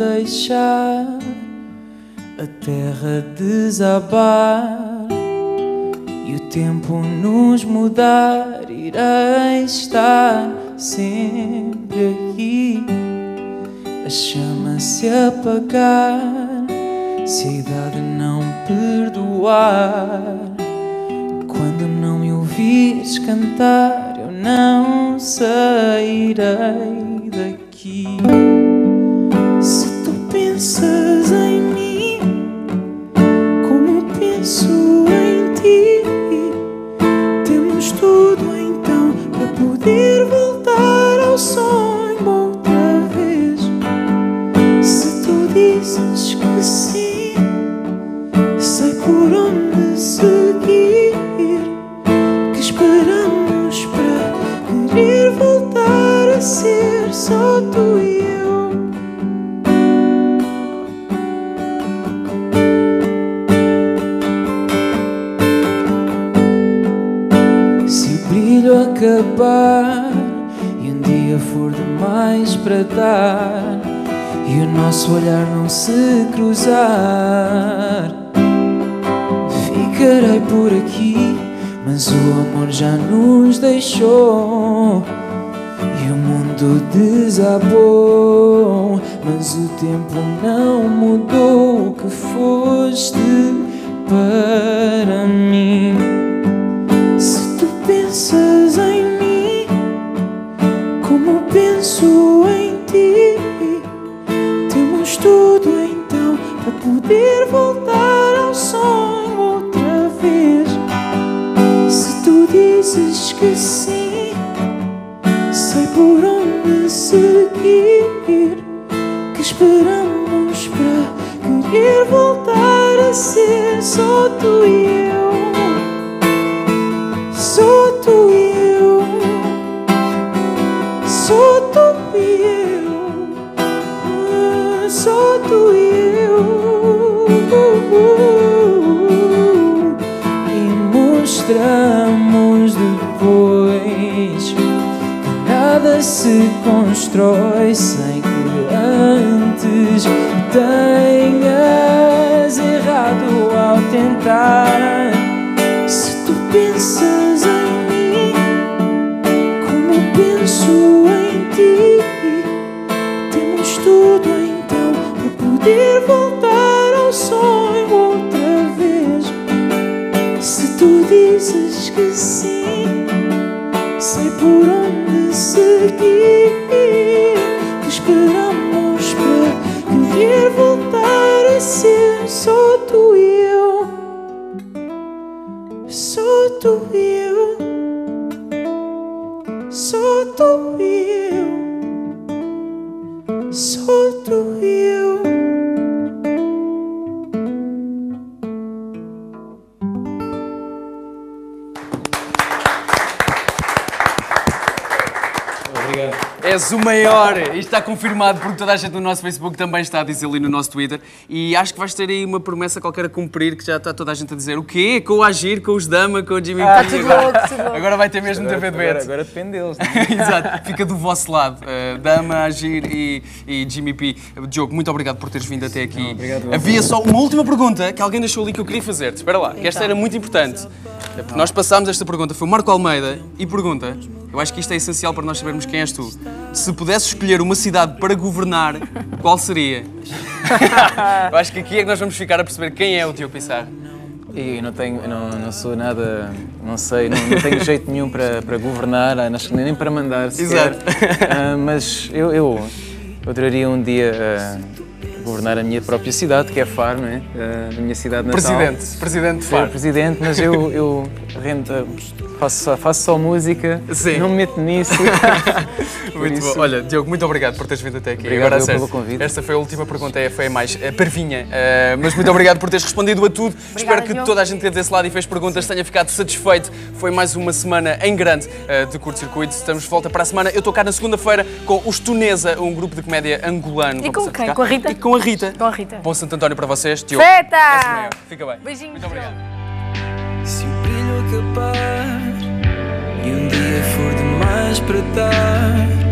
deixar a terra desabar e o tempo nos mudar, irei estar sempre aqui. A chama se apagar, se a idade não perdoar, quando não me ouvires cantar, eu não sairei daqui. Se tu pensas em mim como penso em ti, temos tudo então para poder voltar ao sonho outra vez. Se tu dizes que sim, sei por onde seguir, que esperamos para querer voltar a ser só tu e eu. Se o brilho acabar e um dia for demais para dar e o nosso olhar não se cruzar, ficarei por aqui, mas o amor já nos deixou e o mundo desabou, mas o tempo não mudou o que foste para mim. Se tu pensas em mim como penso em ti, temos tudo então para poder voltar ao sonho outra vez. Se tu dizes que sim, sei por onde seguir, que esperamos para querer voltar a ser só tu e eu. Só tu e eu. Só tu e eu. Só tu e eu. E mostramos depois que nada se constrói sem que antes tenhas errado ao tentar. Se tu pensas em mim como penso em ti, temos tudo então para poder voltar ao sonho outra vez. Se tu dizes que sim, sei por onde seguir, que esperamos para querer voltar a ser só tu e eu. Só tu e eu. Só tu e eu. Só tu e eu. És o maior! Isto está confirmado porque toda a gente no nosso Facebook também está a dizer ali no nosso Twitter. E acho que vais ter aí uma promessa qualquer a cumprir, que já está toda a gente a dizer o quê? Com o Agir, com os Dama, com o Jimmy P. Agora vai ter mesmo de haver dueto. Agora depende deles. Exato, fica do vosso lado. Dama, Agir e Jimmy P. Diogo, muito obrigado por teres vindo até aqui. Obrigado. Havia só uma última pergunta que alguém deixou ali que eu queria fazer-te. Espera lá, que esta era muito importante. Porque nós passámos esta pergunta, foi o Marco Almeida, e pergunta, eu acho que isto é essencial para nós sabermos quem és tu. Se pudesses escolher uma cidade para governar, qual seria? Eu acho que aqui é que nós vamos ficar a perceber quem é o Diogo Pissarra. E não sou nada, não sei, não tenho jeito nenhum para governar, nem para mandar sequer. Exato. Mas eu adoraria um dia governar a minha própria cidade, que é Faro, não é? A minha cidade natal. Presidente de Faro. Presidente, mas eu faço só música, Sim. não me meto nisso. Muito bom. Olha, Diogo, muito obrigado por teres vindo até aqui. Obrigado Agora, pelo convite. Esta foi a última pergunta, foi a mais parvinha, mas muito obrigado por teres respondido a tudo. Espero que toda a gente que esteve desse lado e fez perguntas tenha ficado satisfeito. Foi mais uma semana em grande de curto-circuito. Estamos de volta para a semana. Eu estou cá na segunda-feira com os Tunesa, um grupo de comédia angolano. E com quem? Com a Rita? E com a Rita. Com a Rita. Bom Santo António para vocês. Diogo. Feta! Fica bem. Beijinhos. Muito obrigado. Se o brilho acabar e um dia for demais para dar